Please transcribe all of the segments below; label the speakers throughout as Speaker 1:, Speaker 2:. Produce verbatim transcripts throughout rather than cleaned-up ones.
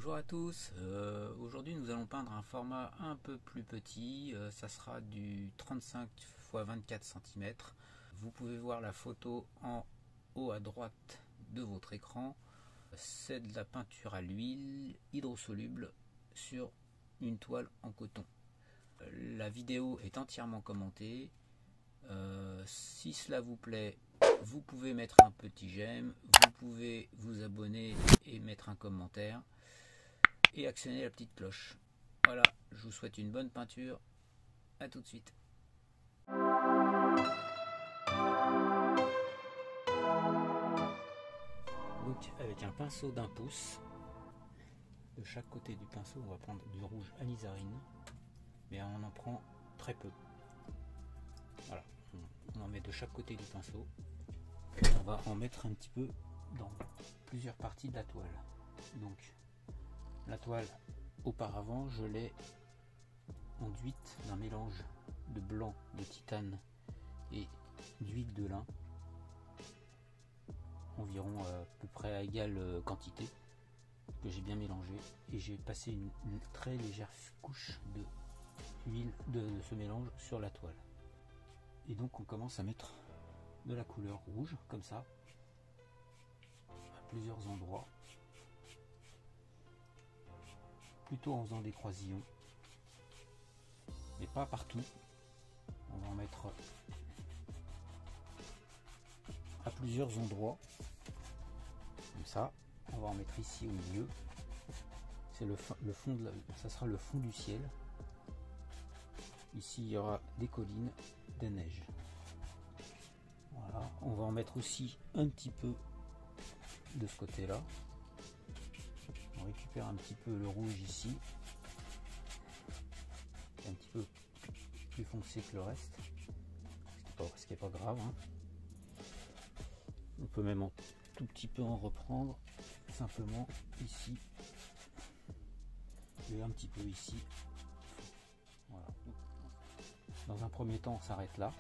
Speaker 1: Bonjour à tous, euh, aujourd'hui nous allons peindre un format un peu plus petit, euh, ça sera du trente-cinq par vingt-quatre centimètres. Vous pouvez voir la photo en haut à droite de votre écran. C'est de la peinture à l'huile hydrosoluble sur une toile en coton. La vidéo est entièrement commentée. Euh, si cela vous plaît, vous pouvez mettre un petit j'aime, vous pouvez vous abonner et mettre un commentaire et actionner la petite cloche. Voilà, je vous souhaite une bonne peinture. À tout de suite. Donc avec un pinceau d'un pouce, de chaque côté du pinceau on va prendre du rouge alizarine, mais on en prend très peu. Voilà, on en met de chaque côté du pinceau. On va en mettre un petit peu dans plusieurs parties de la toile. Donc la toile, auparavant, je l'ai enduite d'un mélange de blanc de titane et d'huile de lin, environ à peu près à égale quantité, que j'ai bien mélangé, et j'ai passé une, une très légère couche de huile de, de ce mélange sur la toile. Et donc on commence à mettre de la couleur rouge comme ça à plusieurs endroits, plutôt en faisant des croisillons, mais pas partout. On va en mettre à plusieurs endroits comme ça. On va en mettre ici au milieu. C'est le, le fond de la, ça sera le fond du ciel. Ici il y aura des collines, des neiges. Voilà. On va en mettre aussi un petit peu de ce côté là. On récupère un petit peu le rouge ici, un petit peu plus foncé que le reste, ce qui n'est pas, pas grave, hein. On peut même un tout petit peu en reprendre, simplement ici et un petit peu ici. Voilà. Dans un premier temps on s'arrête là.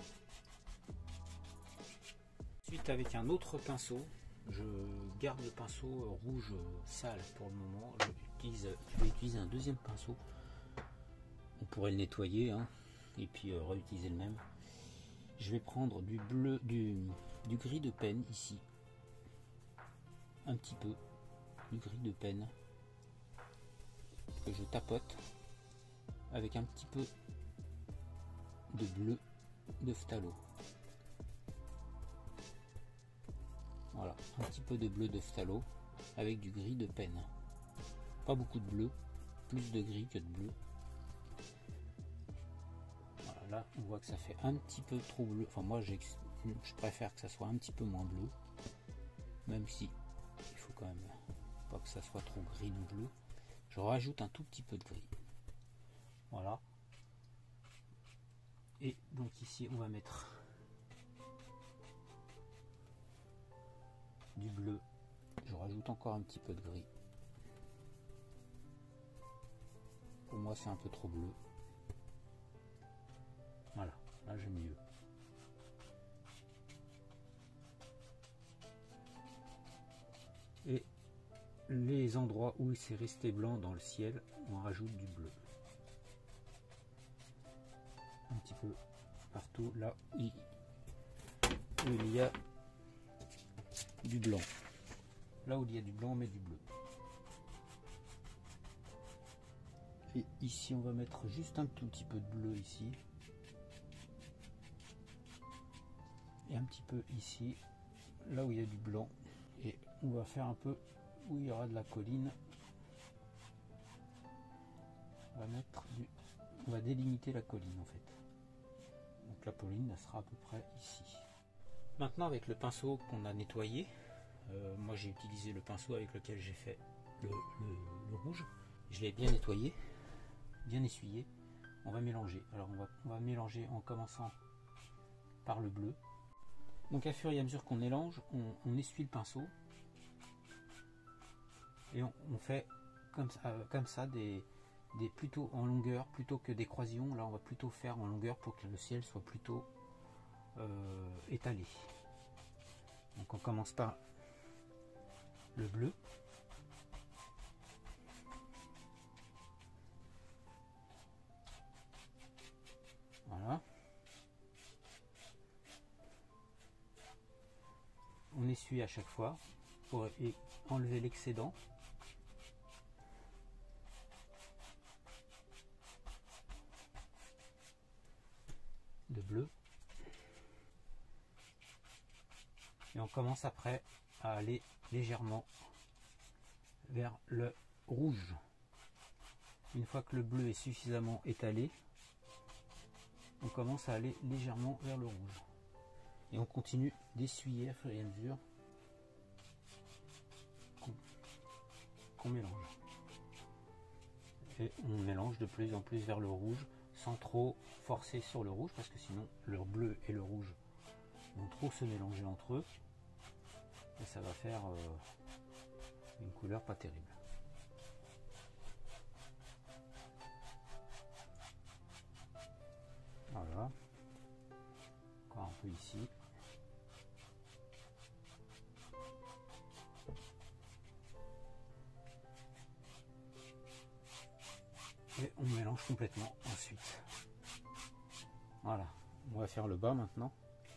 Speaker 1: Ensuite, avec un autre pinceau, je garde le pinceau rouge sale pour le moment. Je, utilise, je vais utiliser un deuxième pinceau. On pourrait le nettoyer, hein, et puis euh, réutiliser le même. Je vais prendre du bleu, du, du gris de peine ici, un petit peu du gris de peine que je tapote avec un petit peu de bleu de phthalo. Voilà, un petit peu de bleu de phthalo avec du gris de peine. Pas beaucoup de bleu, plus de gris que de bleu. Voilà, là on voit que ça fait un petit peu trop bleu. Enfin moi je préfère que ça soit un petit peu moins bleu, même si il faut quand même pas que ça soit trop gris non bleu. Je rajoute un tout petit peu de gris. Voilà. Et donc ici on va mettre du bleu. Je rajoute encore un petit peu de gris. Pour moi c'est un peu trop bleu. Voilà, là j'aime mieux. Et les endroits où il s'est resté blanc dans le ciel, on rajoute du bleu. Un petit peu partout là où il y a du blanc. Là où il y a du blanc, on met du bleu. Et ici on va mettre juste un tout petit peu de bleu ici. Et un petit peu ici, là où il y a du blanc. Et on va faire un peu où il y aura de la colline. On va mettre du, on va délimiter la colline en fait. Donc la colline elle sera à peu près ici. Maintenant avec le pinceau qu'on a nettoyé, euh, moi j'ai utilisé le pinceau avec lequel j'ai fait le, le, le rouge. Je l'ai bien nettoyé, bien essuyé. On va mélanger. Alors on va, on va mélanger en commençant par le bleu. Donc à fur et à mesure qu'on mélange, on, on essuie le pinceau et on, on fait comme ça, euh, comme ça des, des plutôt en longueur plutôt que des croisillons. Là on va plutôt faire en longueur pour que le ciel soit plutôt euh, étalé. Donc on commence par le bleu. essuyer à chaque fois pour enlever l'excédent. De bleu. Et on commence après à aller légèrement vers le rouge. Une fois que le bleu est suffisamment étalé, on commence à aller légèrement vers le rouge. Et on continue d'essuyer à fur et à mesure qu'on qu'on mélange. Et on mélange de plus en plus vers le rouge sans trop forcer sur le rouge, parce que sinon le bleu et le rouge vont trop se mélanger entre eux et ça va faire euh, une couleur pas terrible. Voilà, encore un peu ici. Et on mélange complètement ensuite. Voilà, on va faire le bas maintenant.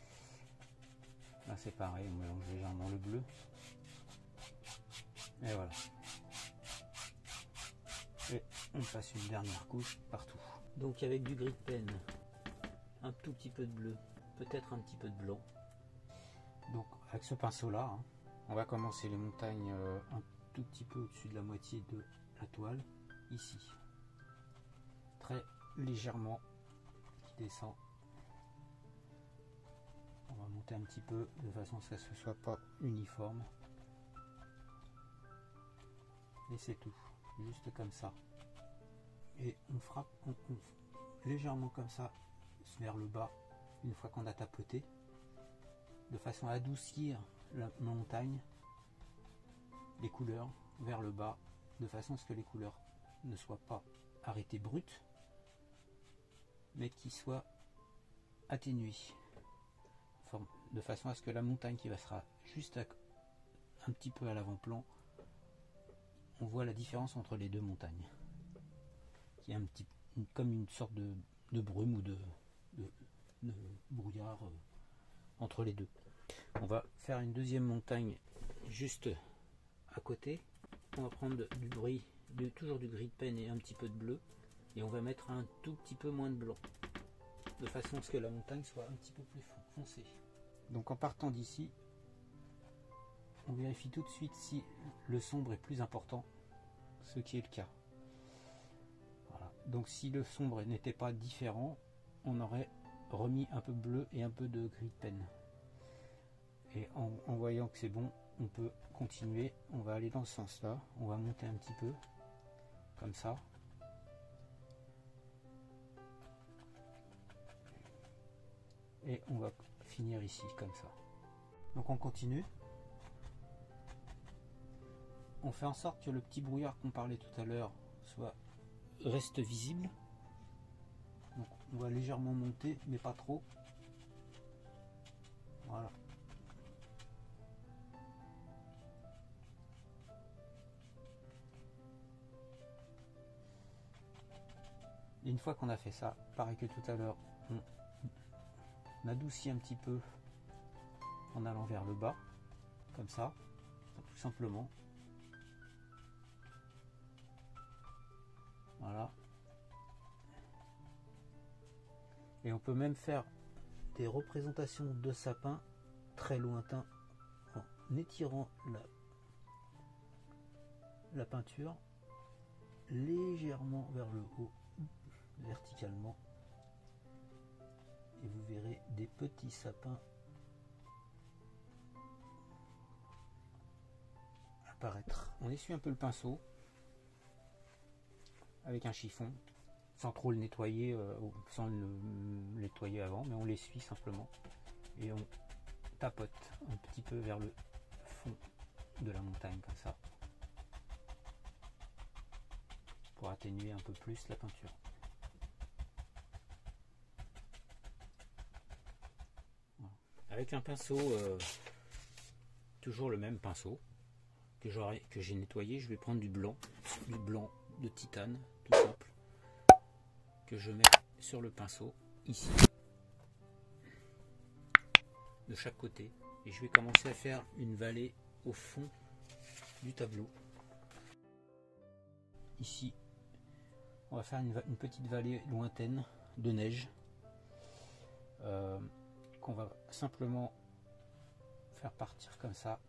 Speaker 1: Là c'est pareil, on mélange légèrement le bleu. Et voilà. Et on passe une dernière couche partout. Donc avec du gris de pen, un tout petit peu de bleu, peut-être un petit peu de blanc. Donc avec ce pinceau là, hein, on va commencer les montagnes euh, un tout petit peu au-dessus de la moitié de la toile, ici. Très légèrement, qui descend. On va monter un petit peu de façon à ce que ce soit pas uniforme. Et c'est tout, juste comme ça. Et on frappe on, on, légèrement comme ça vers le bas une fois qu'on a tapoté, de façon à adoucir la montagne, les couleurs vers le bas, de façon à ce que les couleurs ne soient pas arrêtées brutes, mais qui soient atténuées, de façon à ce que la montagne qui va sera juste à, un petit peu à l'avant-plan, on voit la différence entre les deux montagnes, qui est un petit, comme une sorte de, de brume ou de, de, de brouillard euh, entre les deux. On va faire une deuxième montagne juste à côté. On va prendre du gris, de, toujours du gris de pen et un petit peu de bleu, et on va mettre un tout petit peu moins de blanc, de façon à ce que la montagne soit un petit peu plus foncée. Donc en partant d'ici, on vérifie tout de suite si le sombre est plus important, ce qui est le cas. Voilà. Donc si le sombre n'était pas différent, on aurait remis un peu bleu et un peu de gris de pen. Et en, en voyant que c'est bon, on peut continuer. On va aller dans ce sens là, on va monter un petit peu comme ça. Et on va finir ici comme ça. Donc on continue. On fait en sorte que le petit brouillard qu'on parlait tout à l'heure soit reste visible. Donc on va légèrement monter, mais pas trop. Voilà. Et une fois qu'on a fait ça, pareil que tout à l'heure, on On adoucit un petit peu en allant vers le bas, comme ça, tout simplement. Voilà. Et on peut même faire des représentations de sapins très lointains en étirant la, la peinture légèrement vers le haut, verticalement. Et vous verrez des petits sapins apparaître. On essuie un peu le pinceau avec un chiffon, sans trop le nettoyer, euh, sans le nettoyer avant, mais on l'essuie simplement et on tapote un petit peu vers le fond de la montagne comme ça pour atténuer un peu plus la peinture. Avec un pinceau, euh, toujours le même pinceau que j'aurais, que j'ai nettoyé, je vais prendre du blanc, du blanc de titane, tout simple, que je mets sur le pinceau ici, de chaque côté, Et je vais commencer à faire une vallée au fond du tableau. Ici, on va faire une, une petite vallée lointaine de neige euh, qu'on va simplement faire partir comme ça.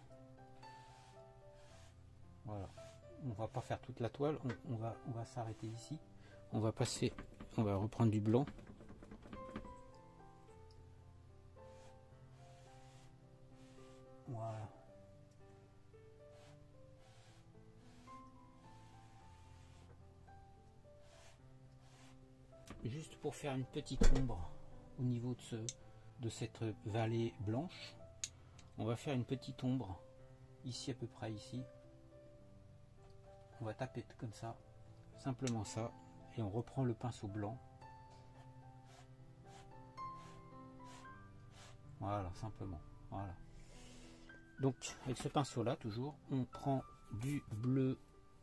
Speaker 1: Voilà. On va pas faire toute la toile, on, on va, on va s'arrêter ici. On va passer, on va reprendre du blanc. Voilà. Juste pour faire une petite ombre au niveau de, ce, de cette vallée blanche, on va faire une petite ombre ici, à peu près ici. On va taper comme ça, simplement ça, et on reprend le pinceau blanc. Voilà, simplement. Voilà. Donc avec ce pinceau là, toujours, on prend du bleu,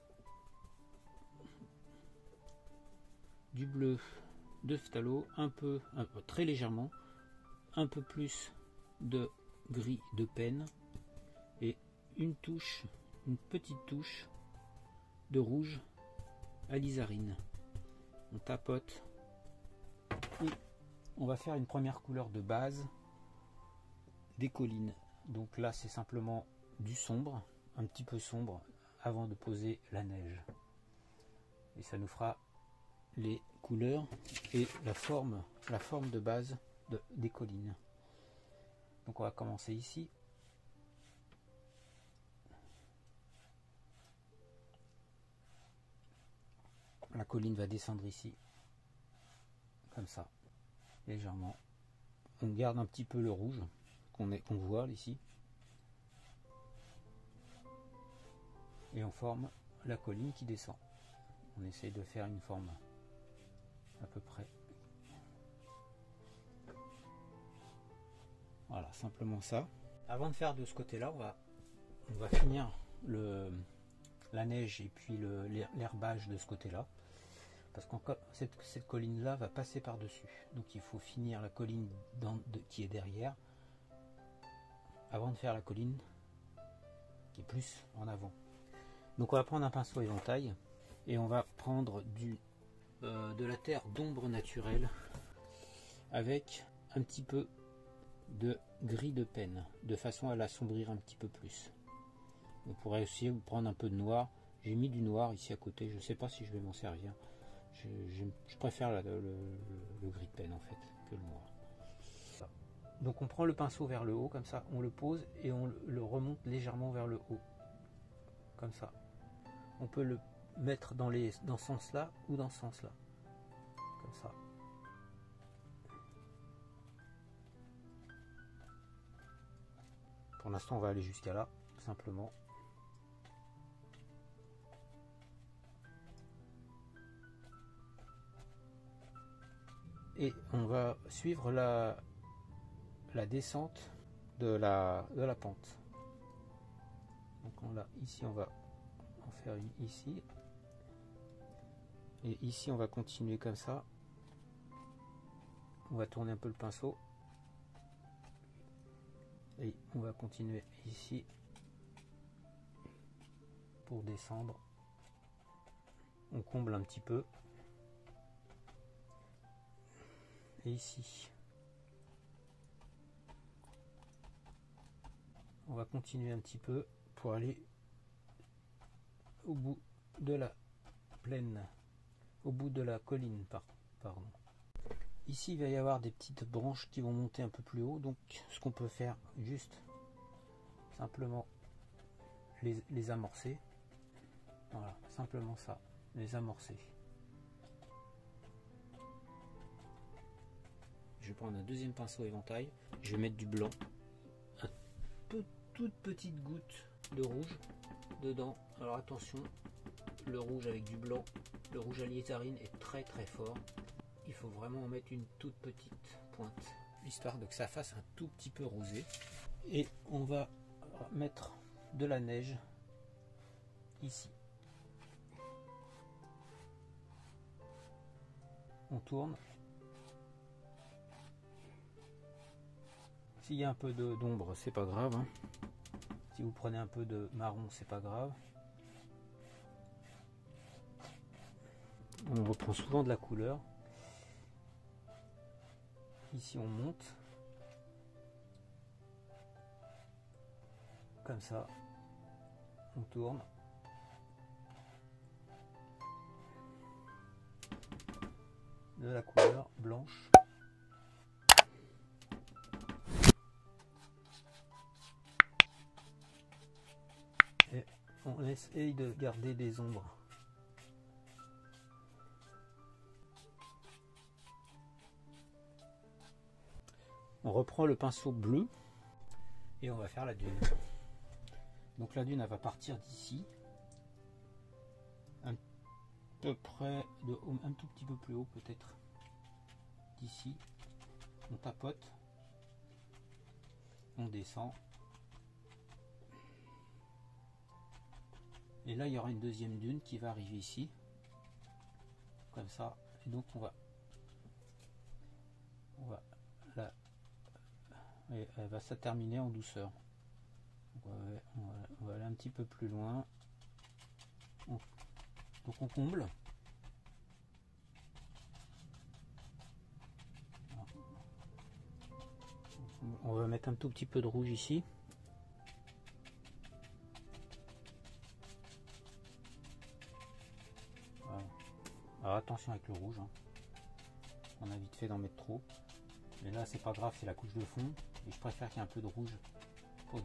Speaker 1: du bleu de phthalo, un peu, un peu, très légèrement, un peu plus de gris de peine et une touche, une petite touche de rouge alizarine. On tapote et on va faire une première couleur de base des collines. Donc là c'est simplement du sombre, un petit peu sombre avant de poser la neige. Et ça nous fera les couleurs et la forme, la forme de base de, des collines. Donc on va commencer ici. La colline va descendre ici, comme ça, légèrement. On garde un petit peu le rouge qu'on qu'on voit ici. Et on forme la colline qui descend. On essaye de faire une forme à peu près. Voilà, simplement ça. Avant de faire de ce côté-là, on va, on va finir le, la neige et puis l'herbage de ce côté-là. Parce que cette, cette colline-là va passer par-dessus. Donc il faut finir la colline dans, de, qui est derrière avant de faire la colline qui est plus en avant. Donc on va prendre un pinceau éventail et on va prendre du, euh, de la terre d'ombre naturelle avec un petit peu de gris de peine, de façon à l'assombrir un petit peu plus. On pourrait aussi prendre un peu de noir. J'ai mis du noir ici à côté, je ne sais pas si je vais m'en servir. Je, je, je préfère la, le, le, le gris de peine en fait que le noir. Donc on prend le pinceau vers le haut comme ça, on le pose et on le remonte légèrement vers le haut. Comme ça. On peut le mettre dans, les, dans ce sens là ou dans ce sens là. Comme ça. Pour l'instant on va aller jusqu'à là, simplement. Et on va suivre la, la descente de la, de la pente. Donc on l'a ici, on va en faire une ici. Et ici on va continuer comme ça. On va tourner un peu le pinceau. Et on va continuer ici pour descendre. On comble un petit peu. Et ici, on va continuer un petit peu pour aller au bout de la plaine, au bout de la colline, pardon. Ici, il va y avoir des petites branches qui vont monter un peu plus haut, donc ce qu'on peut faire, juste simplement les, les amorcer. Voilà, simplement ça, les amorcer. Je vais prendre un deuxième pinceau éventail, je vais mettre du blanc, un peu, toute petite goutte de rouge dedans. Alors attention, le rouge avec du blanc, le rouge alizarine est très très fort. Il faut vraiment en mettre une toute petite pointe, histoire de que ça fasse un tout petit peu rosé. Et on va mettre de la neige ici. On tourne. S'il y a un peu d'ombre, c'est pas grave, hein. Si vous prenez un peu de marron, c'est pas grave. On reprend souvent de la couleur. Ici on monte. Comme ça. On tourne. De la couleur blanche. Et on essaye de garder des ombres. On reprend le pinceau bleu et on va faire la dune. Donc la dune elle va partir d'ici, un peu près de un tout petit peu plus haut peut-être. D'ici, on tapote, on descend. Et là il y aura une deuxième dune qui va arriver ici, comme ça. Et donc on va, on va là. Et elle va se terminer en douceur. On va, on, va, on va aller un petit peu plus loin. On, donc on comble. On va mettre un tout petit peu de rouge ici. Voilà. Alors attention avec le rouge. Hein. On a vite fait d'en mettre trop. Mais là c'est pas grave, c'est la couche de fond. Et je préfère qu'il y ait un peu de rouge pour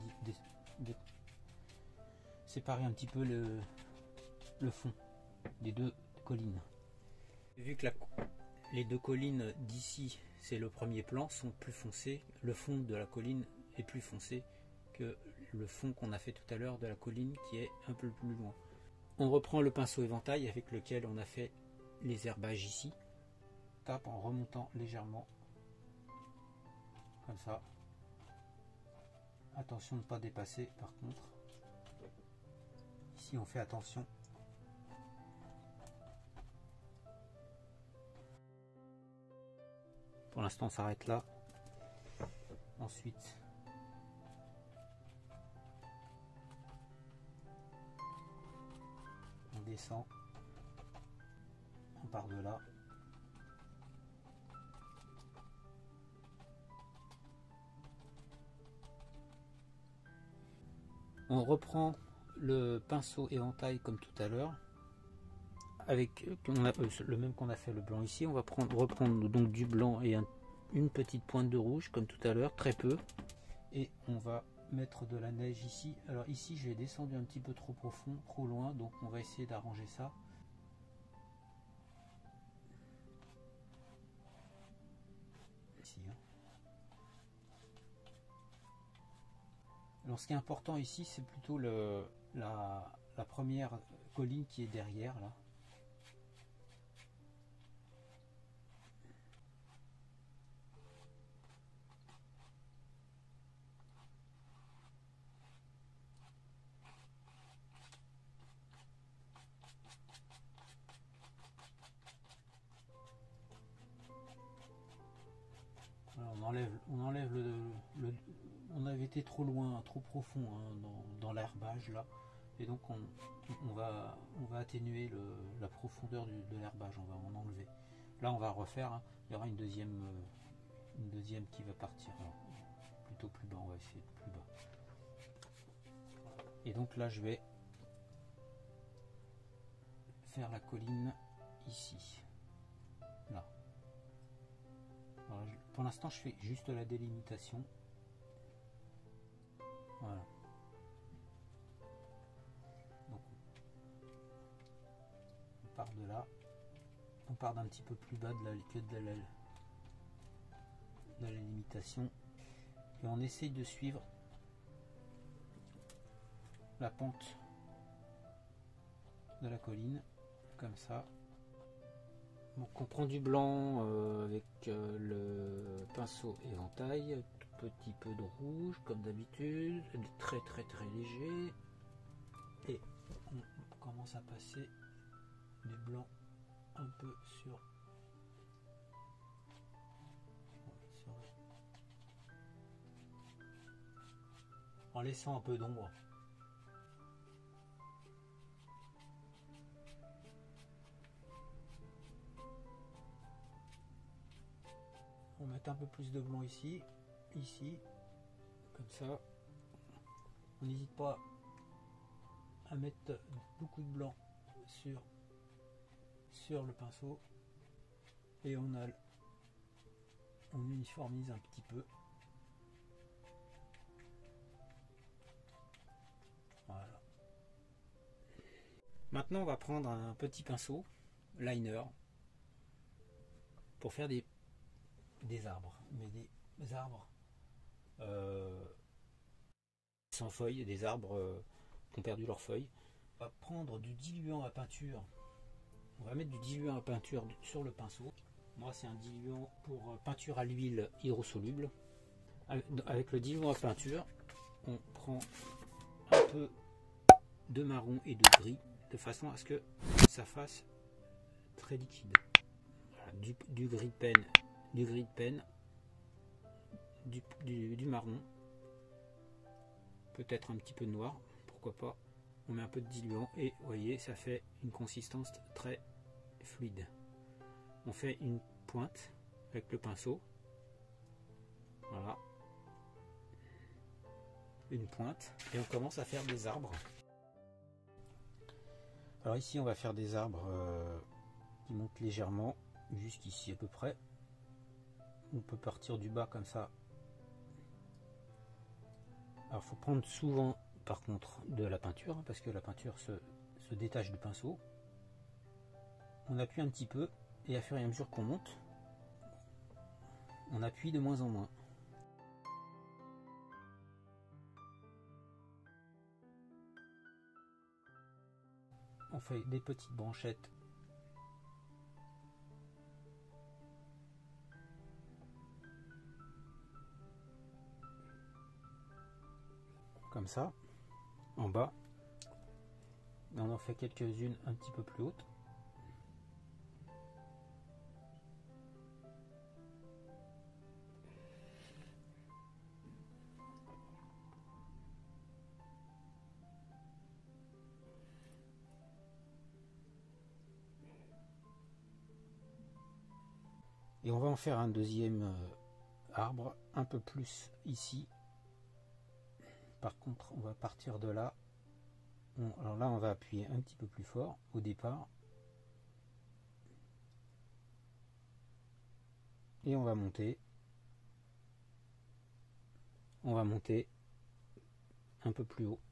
Speaker 1: séparer un petit peu le, le fond des deux collines. Vu que la, les deux collines d'ici, c'est le premier plan, sont plus foncées, le fond de la colline est plus foncé que le fond qu'on a fait tout à l'heure de la colline qui est un peu plus loin. On reprend le pinceau éventail avec lequel on a fait les herbages ici. Tape en remontant légèrement, comme ça. Attention de ne pas dépasser par contre. Ici on fait attention. Pour l'instant on s'arrête là. Ensuite on descend. On part de là. On reprend le pinceau éventail comme tout à l'heure, avec on a, euh, le même qu'on a fait le blanc ici. On va prendre, reprendre donc du blanc et un, une petite pointe de rouge comme tout à l'heure, très peu. Et on va mettre de la neige ici. Alors ici j'ai descendu un petit peu trop profond, trop loin, donc on va essayer d'arranger ça. Ici, hein. Alors ce qui est important ici, c'est plutôt le, la, la première colline qui est derrière là. Alors on enlève, on enlève le, le, on avait été trop loin, trop profond hein, dans, dans l'herbage là, et donc on, on va, on va atténuer le, la profondeur du, de l'herbage, on va en enlever. Là on va refaire, hein, il y aura une deuxième, une deuxième qui va partir. Alors, plutôt plus bas, on va essayer de plus bas. Et donc là je vais faire la colline ici, là. Alors, pour l'instant je fais juste la délimitation. Voilà. Donc, on part de là, on part d'un petit peu plus bas de la, que de la, de la limitation, et on essaye de suivre la pente de la colline, comme ça. Donc on prend du blanc euh, avec euh, le pinceau éventail, tout petit peu de rouge comme d'habitude, très très très léger, et on commence à passer du blanc un peu sur, sur
Speaker 2: en laissant un peu d'ombre. On met un peu plus de blanc ici, ici, comme ça. On n'hésite pas à mettre beaucoup de blanc sur, sur le pinceau. Et on a, on uniformise un petit peu. Voilà. Maintenant, on va prendre un petit pinceau liner pour faire des, des arbres, mais des, des arbres euh, sans feuilles, des arbres euh, qui ont perdu leurs feuilles. On va prendre du diluant à peinture. On va mettre du diluant à peinture sur le pinceau. Moi, c'est un diluant pour peinture à l'huile hydrosoluble. Avec le diluant à peinture, on prend un peu de marron et de gris de façon à ce que ça fasse très liquide. Voilà, du, du gris de peine, du gris de peine, du, du, du marron, peut-être un petit peu de noir, pourquoi pas. On met un peu de diluant et vous voyez, ça fait une consistance très fluide. On fait une pointe avec le pinceau. Voilà. Une pointe. Et on commence à faire des arbres. Alors ici, on va faire des arbres euh, qui montent légèrement jusqu'ici à peu près. On peut partir du bas comme ça. Alors il faut prendre souvent par contre de la peinture parce que la peinture se, se détache du pinceau. On appuie un petit peu et à fur et à mesure qu'on monte, on appuie de moins en moins. On fait des petites branchettes. Comme ça, en bas. Et on en fait quelques-unes un petit peu plus hautes. Et on va en faire un deuxième euh, arbre, un peu plus ici. Par contre, on va partir de là. On, alors là, on va appuyer un petit peu plus fort au départ. Et on va monter. On va monter un peu plus haut.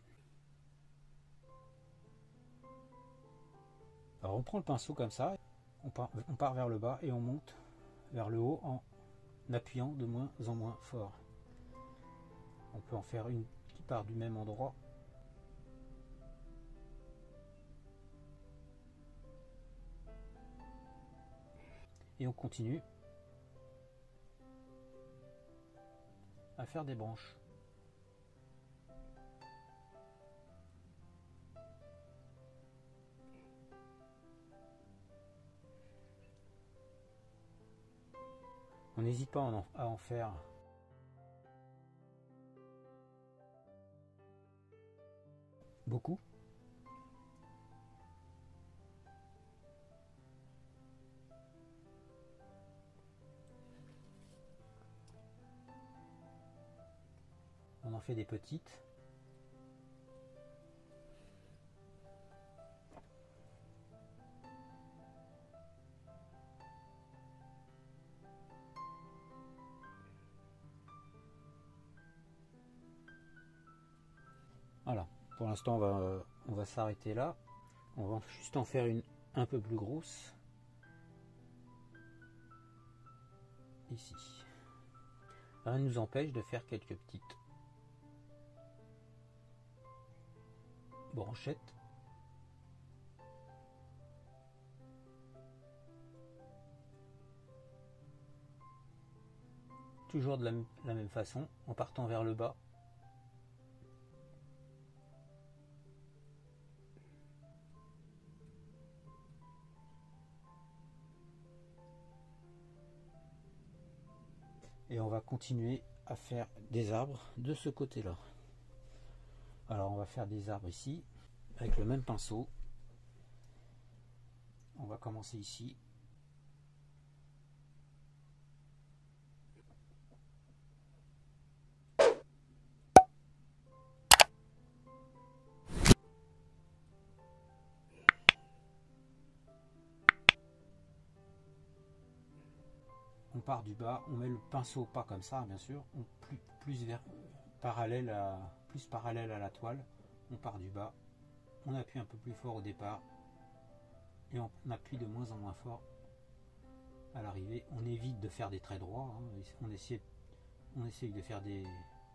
Speaker 2: Alors on prend le pinceau comme ça, on part, on part vers le bas et on monte vers le haut en appuyant de moins en moins fort. On peut en faire une qui part du même endroit. Et on continue à faire des branches. On n'hésite pas à en faire beaucoup. On en fait des petites. Voilà, pour l'instant on va, on va s'arrêter là. On va juste en faire une un peu plus grosse. Ici. Rien ne nous empêche de faire quelques petites branchettes. Toujours de la, la même façon, en partant vers le bas. Et on va continuer à faire des arbres de ce côté-là. Alors on va faire des arbres ici avec le même pinceau. On va commencer ici. On part du bas, on met le pinceau pas comme ça bien sûr, on plus, plus vers, parallèle à, plus parallèle à la toile. On part du bas, on appuie un peu plus fort au départ et on appuie de moins en moins fort à l'arrivée. On évite de faire des traits droits, hein. on, essaie, on essaye de faire des,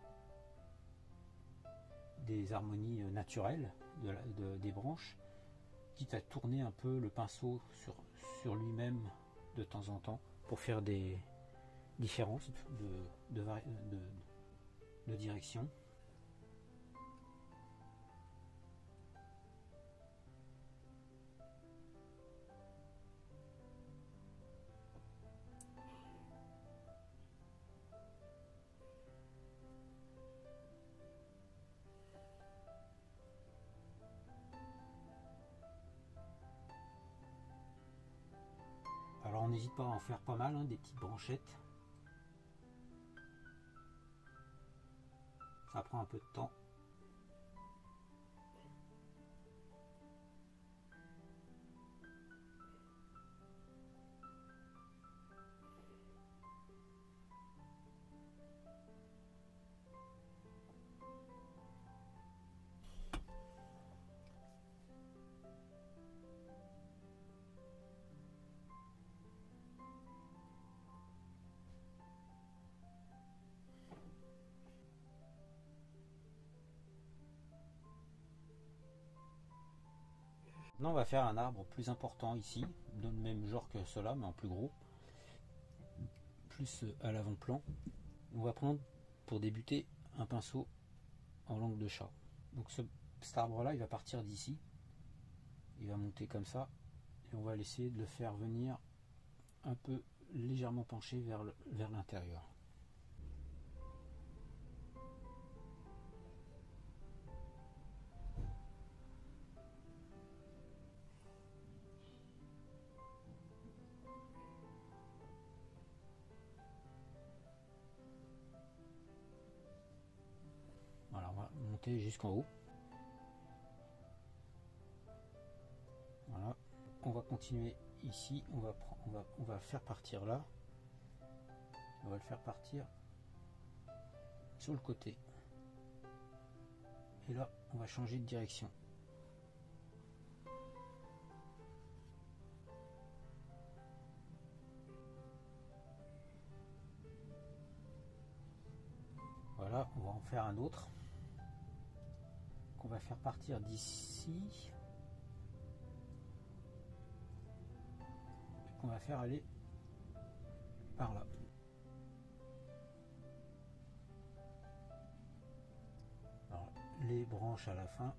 Speaker 2: des harmonies naturelles de la, de, des branches, quitte à tourner un peu le pinceau sur, sur lui-même de temps en temps pour faire des différences de, de, de, de direction. Alors on n'hésite pas à en faire pas mal, hein, des petites branchettes. Ça prend un peu de temps. Maintenant on va faire un arbre plus important ici, de même genre que cela, mais en plus gros, plus à l'avant-plan. On va prendre pour débuter un pinceau en langue de chat. Donc ce, cet arbre là il va partir d'ici, il va monter comme ça, et on va essayer de le faire venir un peu légèrement penché vers le, vers l'intérieur. Voilà, on va monter jusqu'en haut. Voilà, on va continuer ici, on va, on va, on va faire partir là, on va le faire partir sur le côté. Et là, on va changer de direction. Voilà, on va en faire un autre qu'on va faire partir d'ici, qu'on va faire aller par là. Alors, les branches à la fin,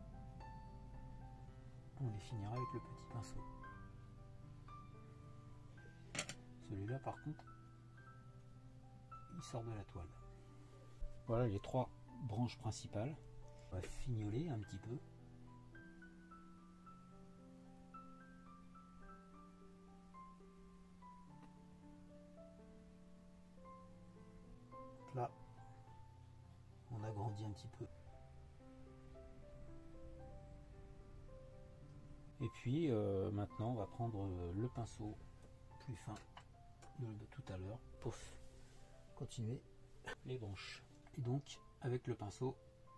Speaker 2: on les finira avec le petit pinceau. Celui-là par contre, il sort de la toile. Voilà les trois branches principales. On va fignoler un petit peu. Là, on agrandit un petit peu. Et puis euh, maintenant, on va prendre le pinceau plus fin de tout à l'heure pour continuer les branches. Et donc, avec le pinceau,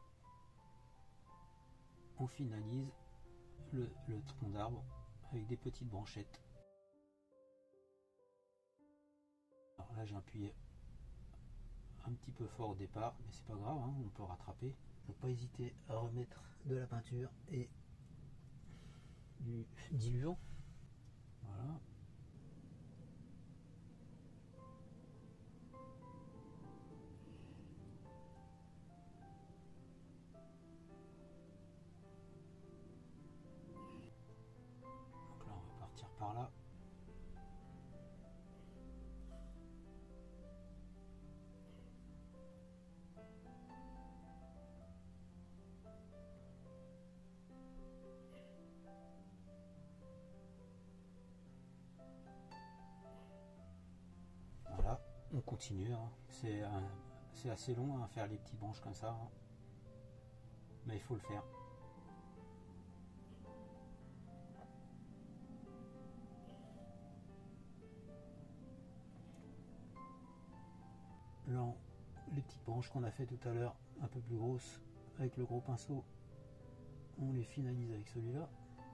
Speaker 2: on finalise le, le tronc d'arbre avec des petites branchettes. Alors là, j'ai appuyé un petit peu fort au départ, mais c'est pas grave, hein, on peut rattraper. Faut pas hésiter à remettre de la peinture et du diluant. Voilà. Donc là, on va partir par là. on continue, hein. C'est un, c'est assez long à hein, faire les petites branches comme ça, hein. Mais il faut le faire. Là, les petites branches qu'on a fait tout à l'heure, un peu plus grosses, avec le gros pinceau, on les finalise avec celui-là.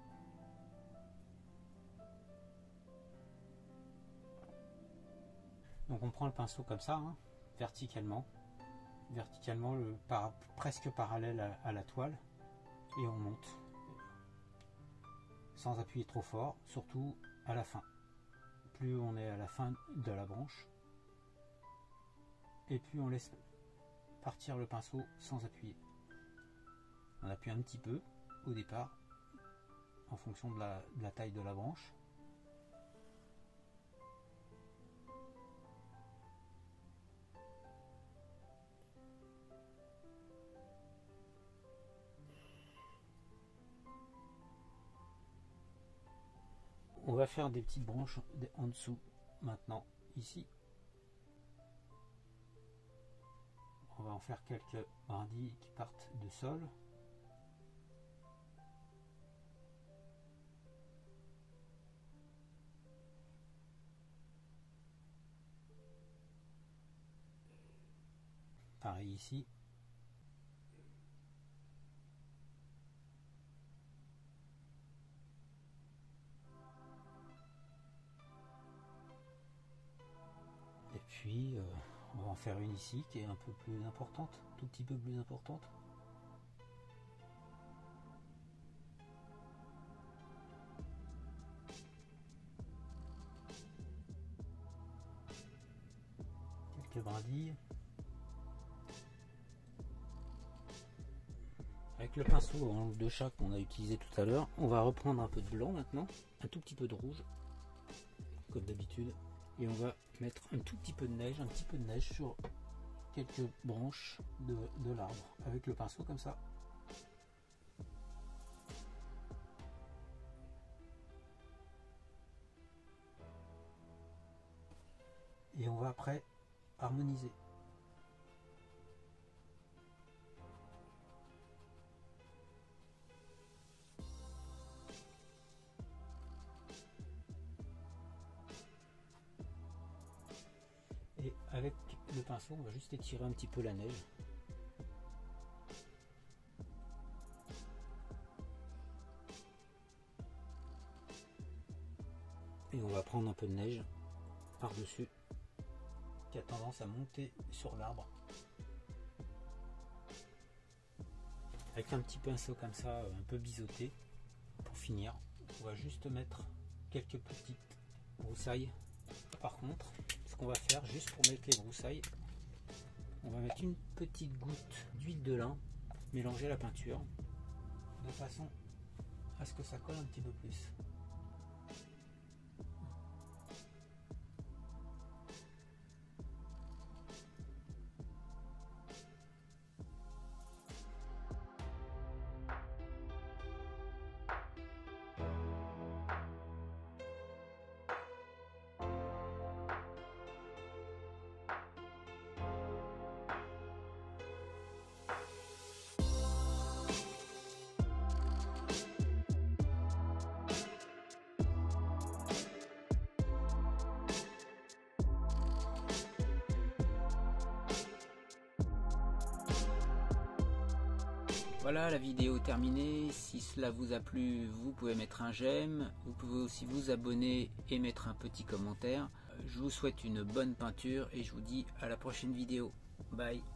Speaker 2: Donc on prend le pinceau comme ça, hein, verticalement, verticalement le, par, presque parallèle à, à la toile, et on monte, sans appuyer trop fort, surtout à la fin. Plus on est à la fin de la branche, et plus on laisse partir le pinceau sans appuyer. On appuie un petit peu au départ, en fonction de la, de la taille de la branche. On va faire des petites branches en dessous maintenant, ici. On va en faire quelques brindilles qui partent de sol. Pareil ici. Et puis, euh, on va en faire une ici qui est un peu plus importante, tout petit peu plus importante. Quelques brindilles. Avec le pinceau de chat qu'on a utilisé tout à l'heure, on va reprendre un peu de blanc maintenant, un tout petit peu de rouge, comme d'habitude. Et on va mettre un tout petit peu de neige, un petit peu de neige sur quelques branches de, de l'arbre, avec le pinceau comme ça. Et on va après harmoniser. Et avec le pinceau, on va juste étirer un petit peu la neige. Et on va prendre un peu de neige par-dessus, qui a tendance à monter sur l'arbre. Avec un petit pinceau comme ça, un peu biseauté, pour finir, on va juste mettre quelques petites broussailles. Par contre, ce qu'on va faire, juste pour mettre les broussailles, on va mettre une petite goutte d'huile de lin mélangée à la peinture, de façon à ce que ça colle un petit peu plus.
Speaker 1: Voilà, la vidéo est terminée. Si cela vous a plu, vous pouvez mettre un j'aime. Vous pouvez aussi vous abonner et mettre un petit commentaire. Je vous souhaite une bonne peinture et je vous dis à la prochaine vidéo. Bye.